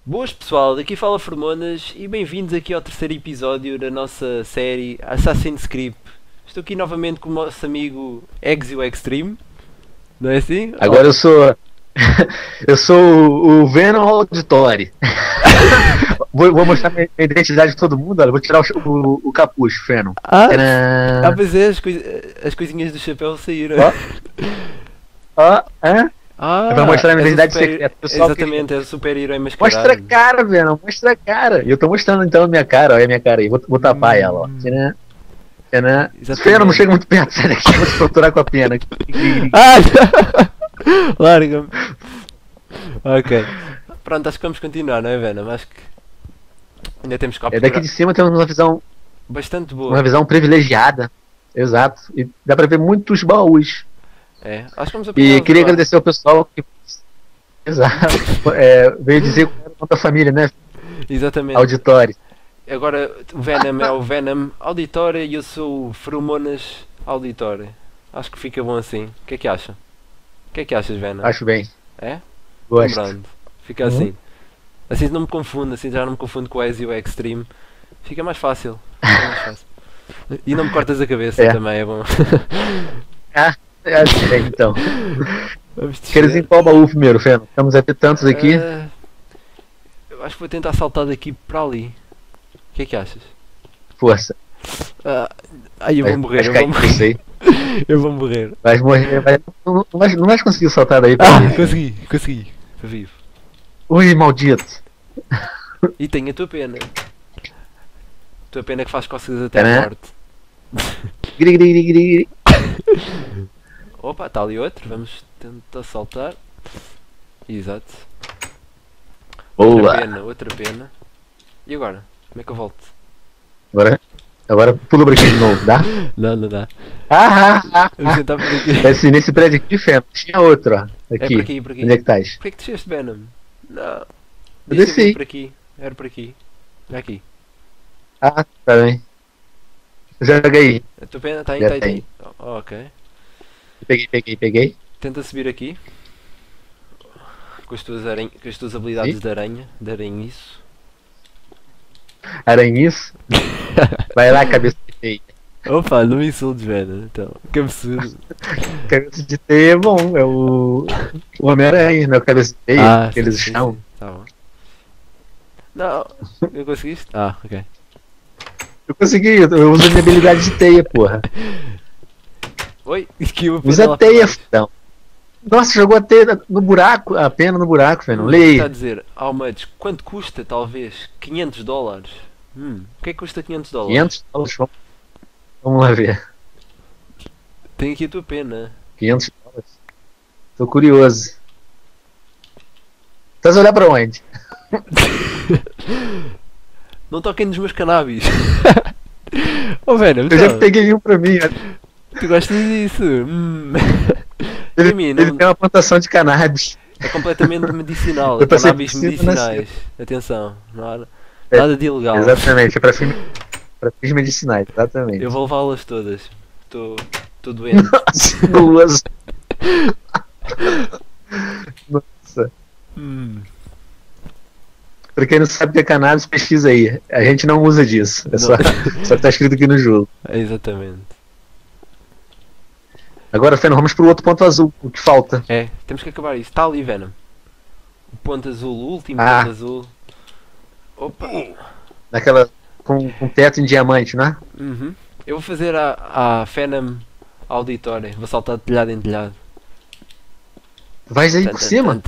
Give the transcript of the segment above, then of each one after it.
Boas pessoal, daqui fala Formonas e bem-vindos aqui ao terceiro episódio da nossa série Assassin's Creed. Estou aqui novamente com o nosso amigo Exio Extreme, não é assim? Agora eu sou. Eu sou o Venom Auditory. Vou mostrar minha identidade de todo mundo. Olha, vou tirar o capuz, Venom. Pois é, as coisinhas do chapéu saíram. É pra mostrar a minha identidade secreta. Pessoal, exatamente, é o super-herói mascarado. mostra a cara, Venom, mostra a cara. E eu tô mostrando então a minha cara, olha a minha cara aí. Vou tapar ela, ó. Venom, não chega muito perto, sai daqui, vou te procurar com a pena. Larga-me. Ok. Pronto, acho que vamos continuar, não é, Venom? Acho que ainda temos que Daqui de cima temos uma visão bastante boa. Uma visão privilegiada. Exato. E dá pra ver muitos baús. Acho que vamos E queria agradecer ao pessoal que. Exato. Veio dizer quanto a família, né? Exatamente. Auditório. Agora o Venom é o Venom Auditório e eu sou o Feromonas Auditório. Acho que fica bom assim. O que é que acha? O que é que achas, Venom? Acho bem. É? Gosto. Pronto. Fica assim. Assim não me confundo, assim já não me confundo com o Ezio Extreme. Fica mais fácil. E não me cortas a cabeça também, é bom. Acho que então. Queres ir em qual baú primeiro, Feno? Estamos a ter tantos aqui. Eu acho que vou tentar saltar daqui para ali. O que é que achas? Força. Eu vou morrer, eu vou morrer. Vais morrer, não vais conseguir saltar daí para mim. Consegui, estou vivo. Ui, maldito. E tenho a tua pena. A tua pena que faz cócegas até a morte. Opa, está ali outro, vamos tentar saltar. Exato. Outra pena. E agora? Como é que eu volto? Agora pula por aqui de novo, dá? Não dá. Vamos tentar por aqui. Nesse prédio aqui de Venom, tinha outro, ó. Aqui. Por aqui. Onde é que estás? Porquê que desceste, Venom? Não. Eu desci. Por aqui. Era por aqui. Aqui. Tá bem. Joga aí. A tua pena está aí. Ok. Peguei. Tenta subir aqui. Com as tuas habilidades de aranha. De aranhiço. Aranhiço? Vai lá, cabeça de teia. Opa, não me insultes, velho. Então, que absurdo. Cabeça de teia é bom. É o Homem-Aranha, não é o cabeça de teia que eles chamam. Sim. Tá bom. Não conseguiste? Ok. Eu consegui, eu uso a minha habilidade de teia, porra. Oi? Usa a teia, então. Nossa, jogou a teia no buraco, a pena no buraco, velho. Leia. Está a dizer, how much? Quanto custa, talvez? $500? O que é que custa $500? $500? Vamos lá ver. Tem aqui a tua pena. $500? Tô curioso. Estás a olhar para onde? Não toquem nos meus cannabis. Velho, eu já peguei um para mim. Tu gostas disso? Ele tem uma plantação de cannabis. É completamente medicinal. Cannabis medicinais. Atenção, nada de ilegal. Exatamente, é para fins medicinais. Exatamente. Eu vou levá-las todas. Estou doente. Nossa. Nossa. Pra quem não sabe o que é cannabis, pesquisa aí. A gente não usa disso. É só que tá escrito aqui no jogo. Exatamente. Agora, Venom, vamos pro outro ponto azul. O que falta? Temos que acabar isso. Está ali, Venom. O ponto azul, o último ponto azul. Opa! Naquela. Com teto em diamante, não é? Eu vou fazer a Venom Auditória. Vou saltar de telhado em telhado. Vais aí por cima?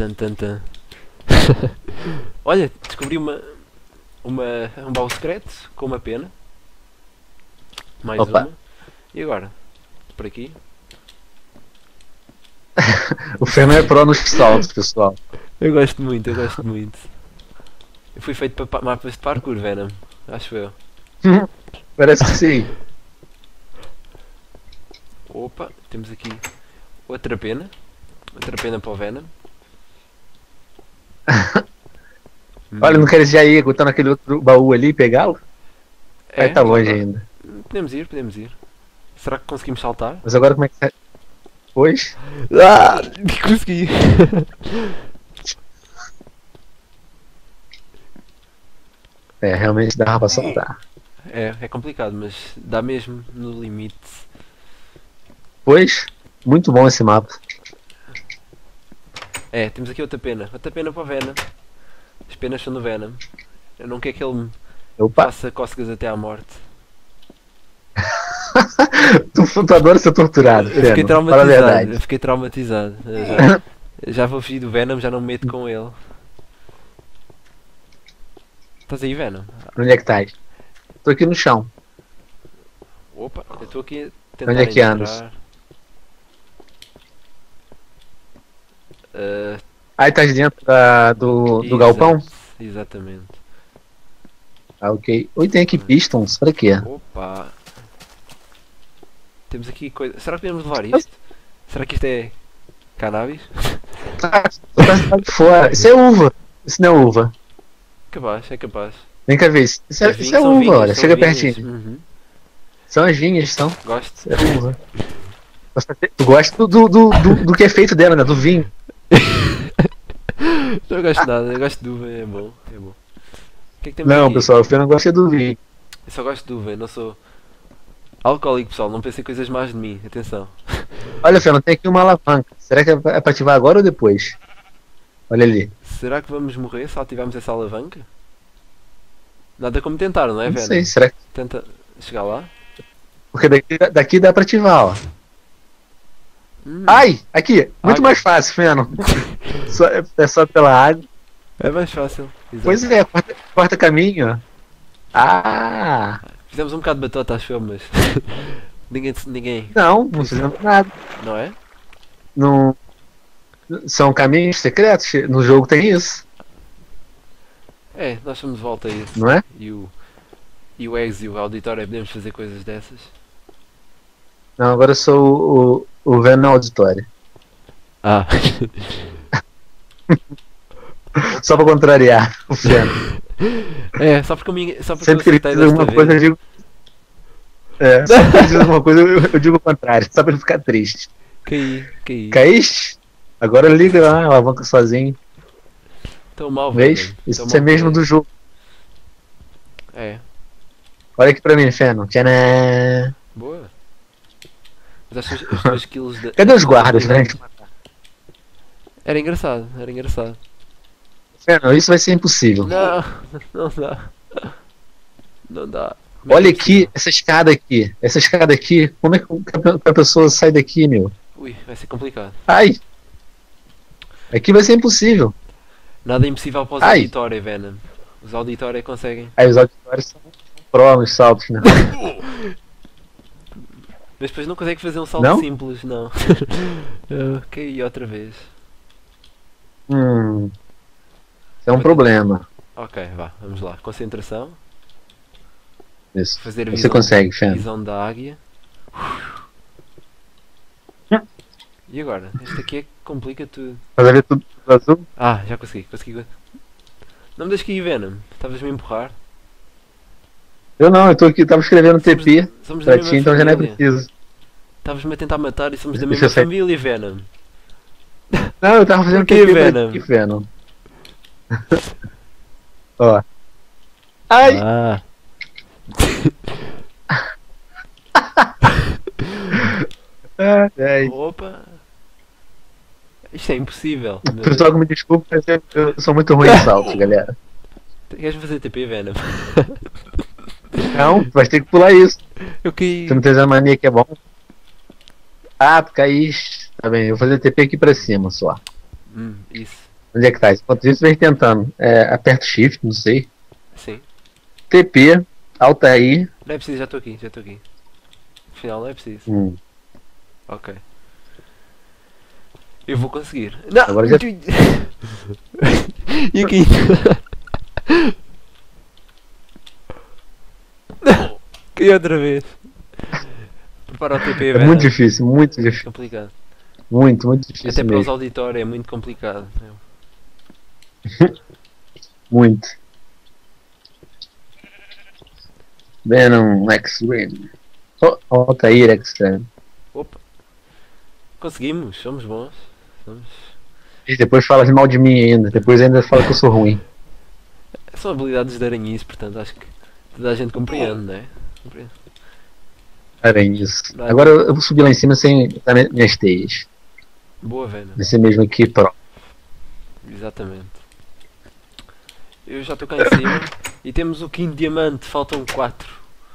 Olha, descobri um baú secreto com uma pena. Mais uma. E agora? Por aqui. O Venom é pro nos saltos, pessoal. Eu gosto muito. Eu fui feito para mapas de parkour, Venom. Acho eu. Parece que sim. Opa, temos aqui outra pena. Outra pena para o Venom. Olha, não queres já ir botar naquele outro baú ali e pegá-lo? Vai tá longe ainda. Podemos ir. Será que conseguimos saltar? Mas agora como é que sai? Pois? Consegui! É, realmente dava pra soltar. É complicado, mas dá mesmo no limite. Pois, muito bom esse mapa. É, temos aqui outra pena. Outra pena para o Venom. As penas são do Venom. Eu não quero que ele me Opa, faça cócegas até à morte. tu adora ser torturado, Eu fiquei Feno. Fala a traumatizado. verdade. Eu fiquei traumatizado. Eu já vou fugir do Venom, já não me meto com ele. Estás aí, Venom? Onde é que estás? Tô aqui no chão. Opa, eu estou aqui a tentar Onde é que entrar. andas? Ah, Aí estás dentro do exato, galpão? Exatamente. Ah, ok. Oi, tem aqui pistons. Pra quê? Opa. Temos aqui coisa. Será que podemos levar isto? Será que isto é cannabis? Tô pra de fora. Isso é uva. Isso não é uva. Capaz, é capaz. Vem cá ver. Isso é, vinhos, isso é são uva, vinhos, olha. são Chega vinhos. pertinho. Uhum. São as vinhas, são. Gosto. Isso é uva. Tu gosta do que é feito dela, né? Do vinho. Não gosto de nada, eu gosto de uva, é bom. É bom. O que é que temos Não, aqui? pessoal, eu não gosto do vinho. Eu só gosto de uva, eu não sou alcoólico, pessoal. Não pensem coisas más de mim, atenção. Olha, Fernando, tem aqui uma alavanca. Será que é pra ativar agora ou depois? Olha ali. Será que vamos morrer se ativarmos essa alavanca? Nada como tentar, não é, Não Venom? sei, será que. Tenta chegar lá. Porque daqui dá pra ativar, ó. Ai! Aqui! Muito Água. mais fácil, Feno. É só pela água. É mais fácil. Exato. Pois é, corta caminho, ó. Ah! Fizemos um bocado de batota, acho eu, mas. ninguém. Não fizemos nada. Não é? Não. São caminhos secretos. No jogo tem isso, É, nós somos de volta a isso. não é? E o Eggs e o auditório podemos fazer coisas dessas. Não, agora eu sou o Venom Auditório. Ah. Só pra contrariar o Feno. É, só porque eu Sempre que ele aceitei diz desta alguma coisa, eu vez. digo. É, sempre que ele diz alguma coisa, eu digo o contrário, só pra ele ficar triste. Caí. Caíste? Agora liga lá, alavanca sozinho. Tão mal, Vês? velho. Isso Tão é mal mesmo que do jogo. É. Olha aqui pra mim, Feno. Tcharam! Boa. Mas acho que as tuas skills de. Cadê os guardas pra gente matar? Era engraçado, era engraçado. Feno, isso vai ser impossível. Não, não dá. Não dá. Como é Olha que é possível? aqui, essa escada aqui. Essa escada aqui. Como é que a pessoa sai daqui, meu? Ui, vai ser complicado. Ai! Aqui vai ser impossível. Nada é impossível para os Ai. auditórios, Venom. Os auditórios conseguem. Aí os auditórios são pró nos saltos, né? Mas depois não consegue fazer um salto Não? simples, não. Eu caí outra vez. Isso é um problema. Ok, vá, vamos lá. Concentração. Isso. Fazer a Você visão, consegue, Feno. visão da águia. E agora? Este aqui é que complica tudo. Faz a ver tudo azul? Ah, já consegui. Não me deixes cair, Venom. Estavas-me a empurrar. Eu não, eu tô aqui, tava escrevendo TP Somos da pra mesma ti, então já não é família. preciso. Estavas-me a tentar matar e somos da Deixa mesma eu sair. família, Venom. Não, eu tava fazendo Por quê, TP pra Venom? ti, Venom. Ó. Ai! Ah. Ai. Opa. Isto é impossível. meu Pessoal, me desculpa, mas eu sou muito ruim em saltos, galera. Deus. Queres fazer TP, Venom? Não, vai ter que pular isso. Eu caí. Você não tem essa mania que é bom. Ah, tu caíste. Tá bem, eu vou fazer TP aqui pra cima só. Isso. Onde é que tá? Enquanto isso, vem tentando. Aperta Shift, não sei. Sim. TP, Altair. Não é preciso, já estou aqui. Afinal, não é preciso. Ok. Eu vou conseguir. Não! Agora já- E aqui? Não! Caí outra vez. Prepara o TP, É velho. muito difícil, muito difícil. Complicado. Muito Até difícil para os mesmo. auditórios é muito complicado. Muito. Venom X-Ray. Altair X-Ray. Opa! Conseguimos, somos bons. E depois fala mal de mim ainda. Depois ainda fala que eu sou ruim. São habilidades de aranhice, portanto acho que toda a gente compreende, não é? Compreende. Aranhas. Não é? Agora eu vou subir lá em cima sem usar minhas teias. Boa, Venom. Vai ser mesmo aqui, pronto. Exatamente. Eu já estou cá em cima e temos o quinto diamante, faltam 4.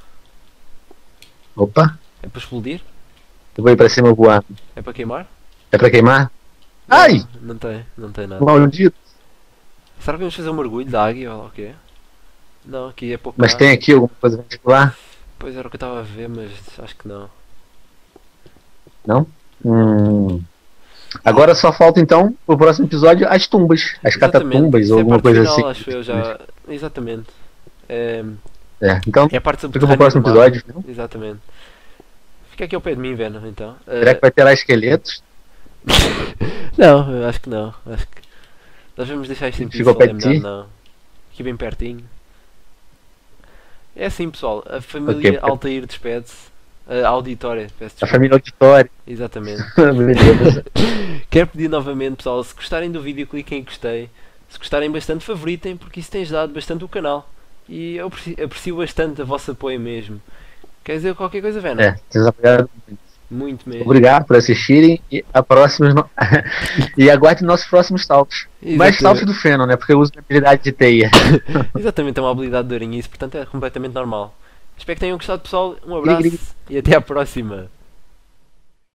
Opa, É para explodir? eu vou ir para cima voar. É para queimar? É para queimar? Ai! Não tem nada. Maldito! Será que vamos fazer um mergulho da águia ou o quê? Não, aqui é pouco. Mas tem aqui alguma coisa pra gente pular? Pois era o que eu estava a ver, mas acho que não. Não? Agora só falta então, pro próximo episódio, as tumbas. As catatumbas Isso ou é a alguma parte coisa final, assim. acho eu já. Exatamente. É, Então, é a parte fica pro subterrânea próximo do mar. episódio. Não? Exatamente. Fica aqui ao pé de mim, Venom, então. Será que vai ter lá esqueletos? Não, eu acho que não. Acho que nós vamos deixar isto em Ficou pixel, é perto de melhor ti? não. Aqui bem pertinho. É assim, pessoal, a família Ok. Altair despede-se. A auditória, peço A desculpa. família auditória. Exatamente. Beleza. Quero pedir novamente, pessoal, se gostarem do vídeo, cliquem em gostei. Se gostarem bastante, favoritem, porque isso tem ajudado bastante o canal. E eu aprecio bastante a vosso apoio mesmo. Quer dizer qualquer coisa, Venom? É, vocês apoiaram. Muito mesmo. Obrigado por assistirem e a próxima e aguardem nossos próximos saltos. Mais saltos do Feno, né? Porque eu uso minha habilidade de teia. Exatamente, é uma habilidade de aranhice, portanto é completamente normal. Espero que tenham gostado, pessoal. Um abraço e até à próxima.